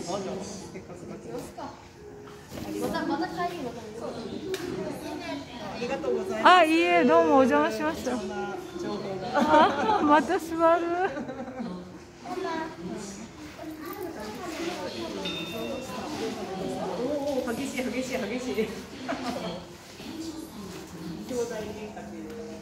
また帰りの。 ありがとうございます。 あ、いいえ、どうもお邪魔しました。あ、また座る。 激しい。兄弟喧嘩っていうのが。